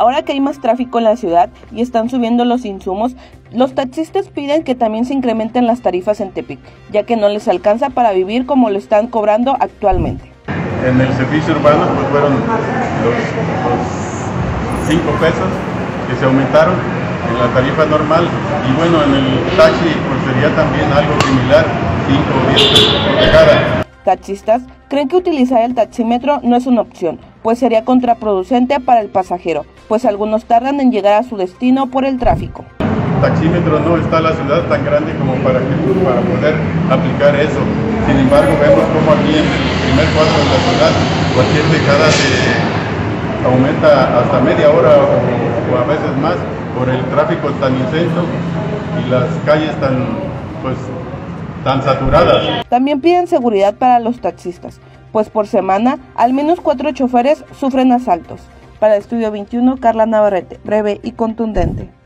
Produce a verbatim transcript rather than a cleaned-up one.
Ahora que hay más tráfico en la ciudad y están subiendo los insumos, los taxistas piden que también se incrementen las tarifas en Tepic, ya que no les alcanza para vivir como lo están cobrando actualmente. En el servicio urbano pues fueron los, los cinco pesos que se aumentaron en la tarifa normal, y bueno, en el taxi pues sería también algo similar, cinco o diez pesos por cada. Taxistas creen que utilizar el taxímetro no es una opción, pues sería contraproducente para el pasajero, pues algunos tardan en llegar a su destino por el tráfico. Taxímetro no está la ciudad tan grande como para, que, para poder aplicar eso. Sin embargo, vemos como aquí en el primer cuadro de la ciudad cualquier dejada se aumenta hasta media hora o, o a veces más por el tráfico tan intenso y las calles tan, pues, tan saturadas. También piden seguridad para los taxistas, pues por semana al menos cuatro choferes sufren asaltos. Para el Estudio veintiuno, Carla Navarrete, breve y contundente.